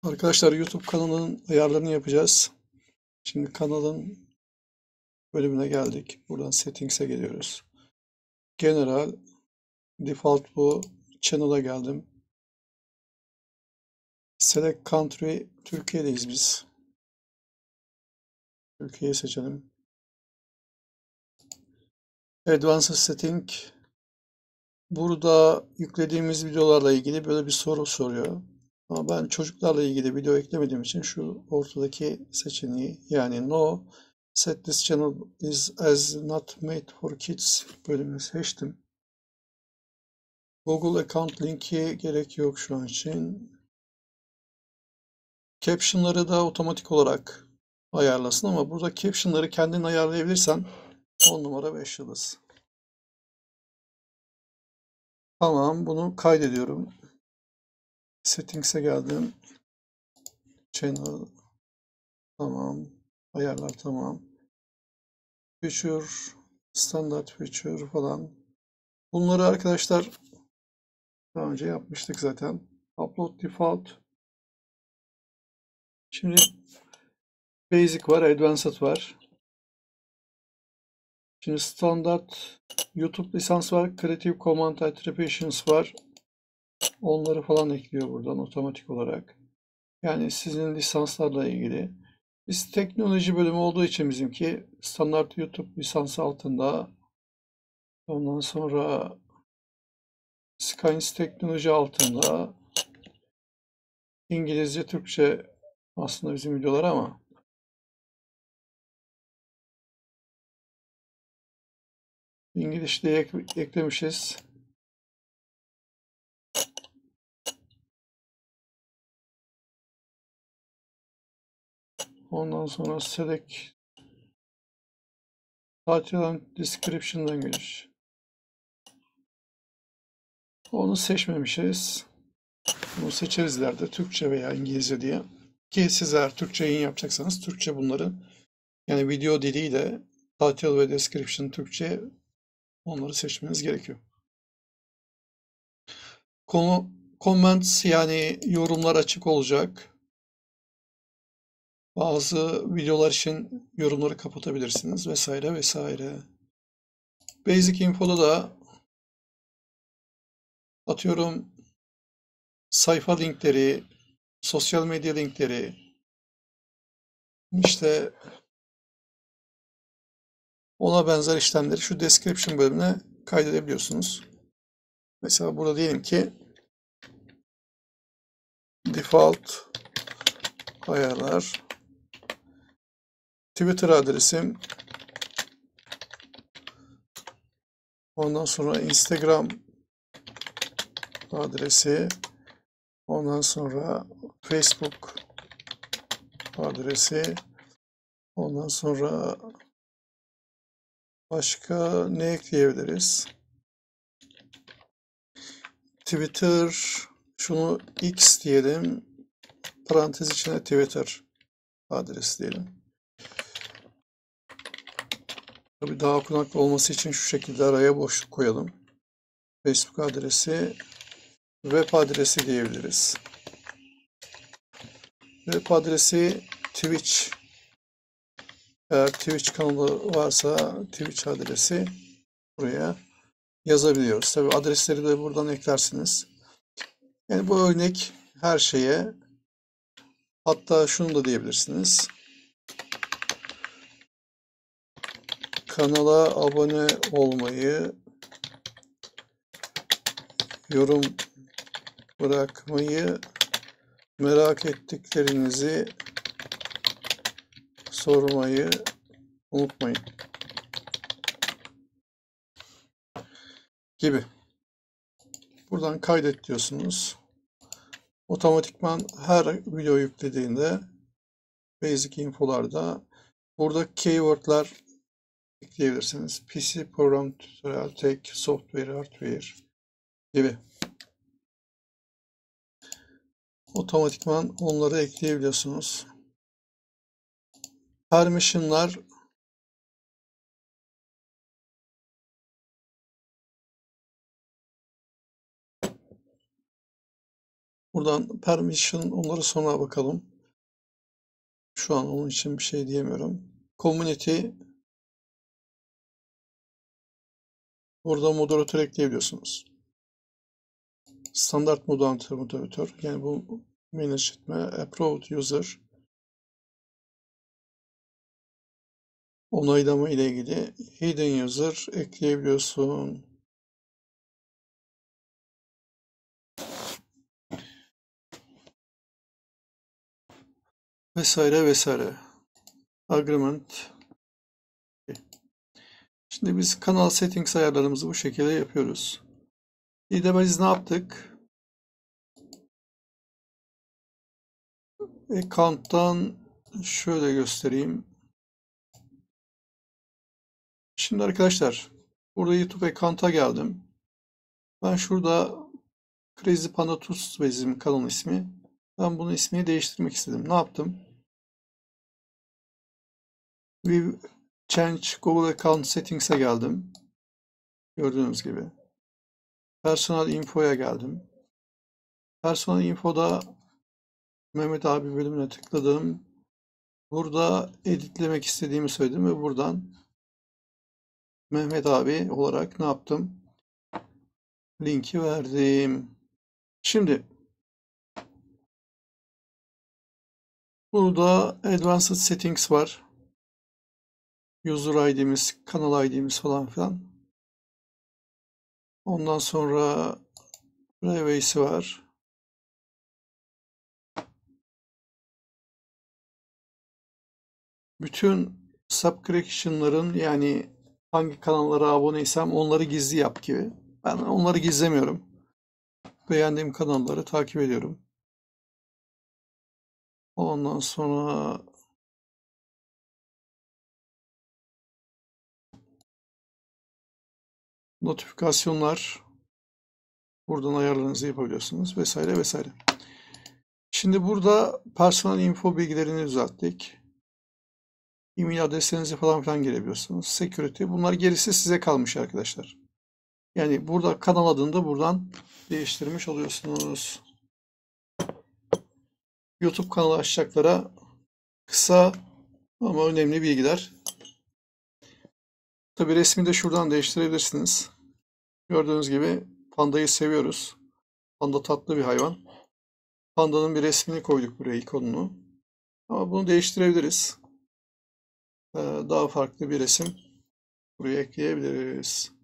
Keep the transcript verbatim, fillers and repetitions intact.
Arkadaşlar YouTube kanalının ayarlarını yapacağız. Şimdi kanalın bölümüne geldik. Buradan Settings'e geliyoruz. General, Default bu. Channel'a geldim. Select Country, Türkiye'deyiz biz. Türkiye'yi seçelim. Advanced Setting. Burada yüklediğimiz videolarla ilgili böyle bir soru soruyor. Ama ben çocuklarla ilgili video eklemediğim için şu ortadaki seçeneği yani No, set this channel is as not made for kids bölümünü seçtim. Google account linki gerek yok şu an için. Caption'ları da otomatik olarak ayarlasın ama burada caption'ları kendin ayarlayabilirsen on numara beş yıldız. Tamam, bunu kaydediyorum. Settings'e geldim. Channel tamam. Ayarlar tamam. Feature, standart feature falan. Bunları arkadaşlar daha önce yapmıştık zaten. Upload default. Şimdi basic var, advanced var. Şimdi standart YouTube lisans var, Creative Commons Attributions var. Onları falan ekliyor buradan otomatik olarak. Yani sizin lisanslarla ilgili. Biz teknoloji bölümü olduğu için bizimki standart YouTube lisansı altında. Ondan sonra Skynes teknoloji altında. İngilizce, Türkçe aslında bizim videolar ama İngilizce ek eklemişiz. Ondan sonra select title and description'dan giriş. Onu seçmemişiz. Bunu seçeriz ileride Türkçe veya İngilizce diye. Ki siz eğer Türkçe yayın yapacaksanız Türkçe bunları yani video diliyle title ve description Türkçe onları seçmeniz gerekiyor. Konu comments yani yorumlar açık olacak. Bazı videolar için yorumları kapatabilirsiniz vesaire vesaire. Basic info'da da atıyorum sayfa linkleri, sosyal medya linkleri, işte ona benzer işlemleri şu description bölümüne kaydedebiliyorsunuz. Mesela burada diyelim ki default ayarlar, Twitter adresim, ondan sonra Instagram adresi, ondan sonra Facebook adresi, ondan sonra başka ne ekleyebiliriz? Twitter, şunu X diyelim, parantez içine Twitter adresi diyelim. Tabii daha okunaklı olması için şu şekilde araya boşluk koyalım. Facebook adresi, web adresi diyebiliriz. Web adresi Twitch. Eğer Twitch kanalı varsa Twitch adresi buraya yazabiliyoruz. Tabii adresleri de buradan eklersiniz. Yani bu örnek her şeye, hatta şunu da diyebilirsiniz. Kanala abone olmayı, yorum bırakmayı, merak ettiklerinizi sormayı unutmayın gibi. Buradan kaydet diyorsunuz. Otomatikman her video yüklediğinde basic infolarda burada keywordler ekleyebilirsiniz. P C, program, tutorial, tech, software, hardware gibi. Otomatikman onları ekleyebiliyorsunuz. Permission'lar Buradan permission, onları sonra bakalım. Şu an onun için bir şey diyemiyorum. Community, burada moderatör ekleyebiliyorsunuz. Standart moderatör, yani bu manage etme, approved user, onaylama ile ilgili hidden user ekleyebiliyorsun. Vesaire vesaire. Agreement. Şimdi biz kanal settings ayarlarımızı bu şekilde yapıyoruz. Bir de biz ne yaptık? Account'tan şöyle göstereyim. Şimdi arkadaşlar, burada YouTube account'a geldim. Ben şurada Crazy Panda Tools bizim kanal ismi. Ben bunun ismini değiştirmek istedim. Ne yaptım? We change Google Account Settings'e geldim. Gördüğünüz gibi. Personal Info'ya geldim. Personal Info'da Mehmet abi bölümüne tıkladım. Burada editlemek istediğimi söyledim ve buradan Mehmet abi olarak ne yaptım? Linki verdim. Şimdi burada Advanced Settings var. User I D'miz, kanal I D'miz falan filan. Ondan sonra Privacy var. Bütün subscription'ların, yani hangi kanallara aboneysem onları gizli yap gibi. Ben onları gizlemiyorum. Beğendiğim kanalları takip ediyorum. Ondan sonra notifikasyonlar, buradan ayarlarınızı yapabiliyorsunuz vesaire vesaire. Şimdi burada personal info bilgilerini düzelttik. E-mail adreslerinizi falan filan girebiliyorsunuz. Security, bunlar gerisi size kalmış arkadaşlar. Yani burada kanal adını da buradan değiştirmiş oluyorsunuz. YouTube kanalı açacaklara kısa ama önemli bilgiler. Tabi resmi de şuradan değiştirebilirsiniz. Gördüğünüz gibi pandayı seviyoruz. Panda tatlı bir hayvan. Pandanın bir resmini koyduk buraya, ikonunu. Ama bunu değiştirebiliriz. Daha farklı bir resim buraya ekleyebiliriz.